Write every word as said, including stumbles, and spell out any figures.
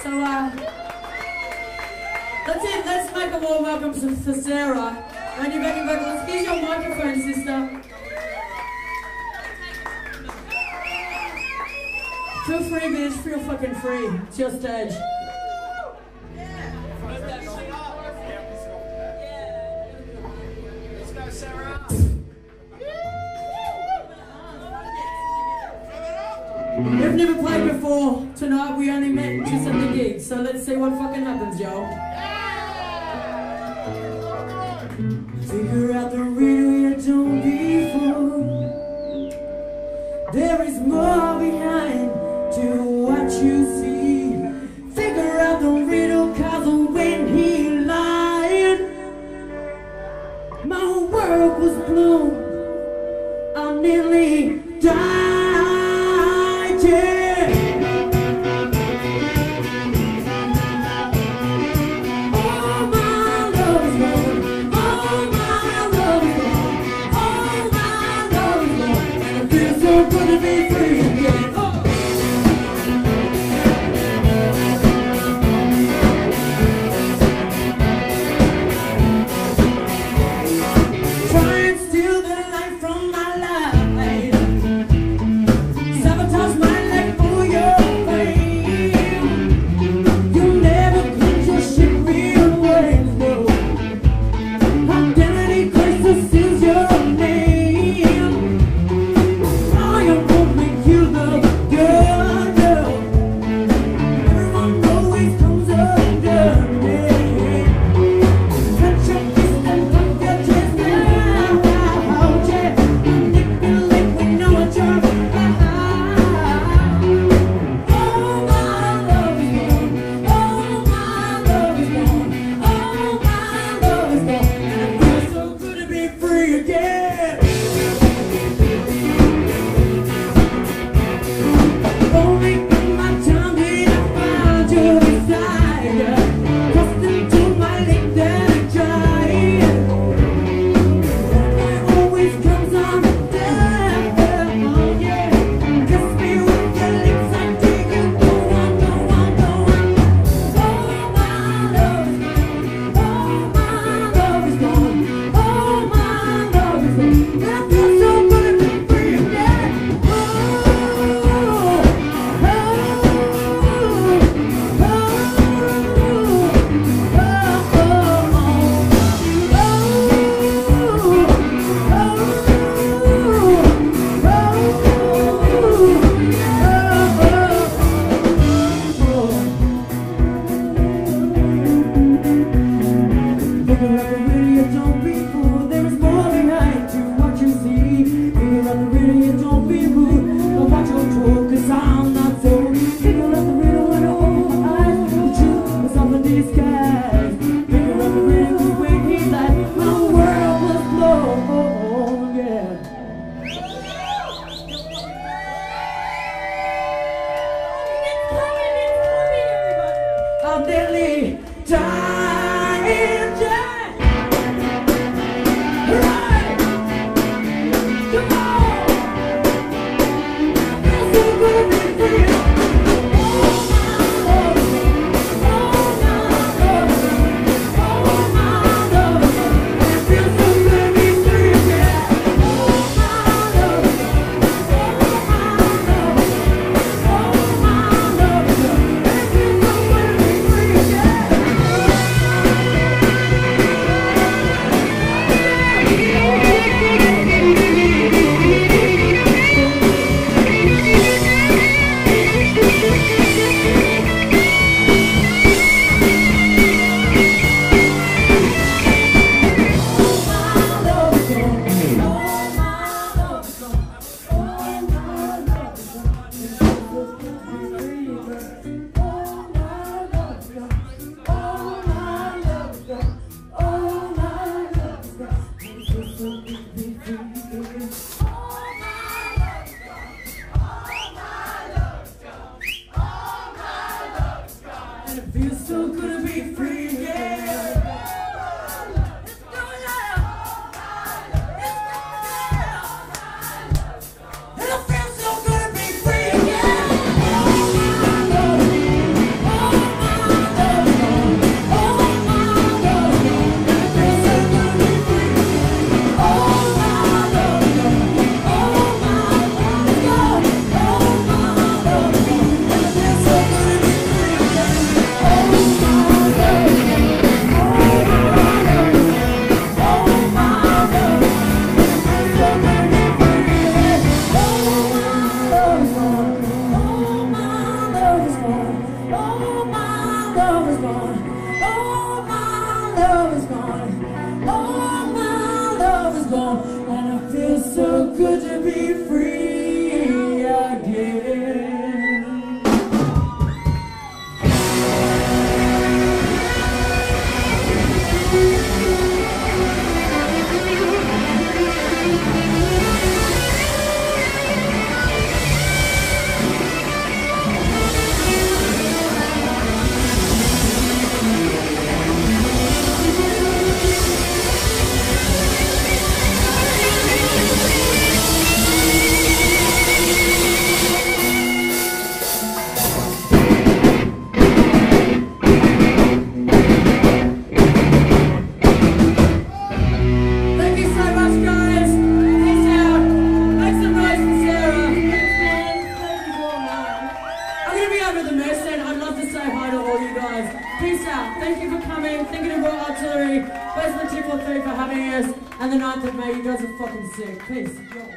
So, uh, let's, it, let's make a warm welcome for, for Sarah. On your backing vocals, here's your microphone, sister. Feel free, bitch, feel fucking free. It's your stage. Let's go, Sarah. We've never played before. Tonight we only met just at the gig, so let's see what fucking happens, yo. Figure out the riddle you don't be fooled. There is more behind to what you see. Figure out the riddle, cause when he lied, my whole world was blown. I nearly died, yeah. Oh, my love is gone. Oh, my love is gone. Oh, my love is gone. And it feels so good to be free again. Oh. Try and steal the light from my life. Sabotage my life for your fame. You'll never cleanse your shit real ways, no. Identity crisis is your name. I am gonna make you look good, girl. Everyone always comes under me. Touch your fist and pump your chest now, yeah. Manipulate when no one's around. Oh, my love is gone. Oh, my love is gone. Oh, my love is gone. And it feels so good to be free again. Only in my time did I find your desire. Crossed into my lake that I tried. It always comes undone, oh yeah. Kiss me with your lips, I dig you. Go on, go on, go on. Oh, my love is gone. Oh, my love is gone. Oh, my love is gone. And I feel so good to be free again. Oh, oh, oh, Figure out the riddle, you don't be fooled. There is more behind to what you see. Figure out the riddle, you don't be rude. Don't watch your talk, cause I'm not so. Figure out the riddle when I open my eyes. The truth is often disguised. Figure out the riddle, cause when he died, my world was blown, yeah. I'm nearly dying, yeah. Right. Come on. Feels so good to be free. Oh, my love is gone. Oh, my love is gone. Oh, my love is gone. And it feels so good to be free again. Oh, my love is gone. Oh, my love is gone. Oh, my love is gone. And it feels so good to be free again. And it feels so good to be free again. Let's go now. Let's go now. And it feels so good to be free again. Oh, my love. Oh, gone. All my love is gone. All my love is gone. And I feel so good to be free again. Peace out. Thank you for coming. Thank you to Royal Artillery, Basement two four three for having us. And the ninth of May, you guys are fucking sick. Peace.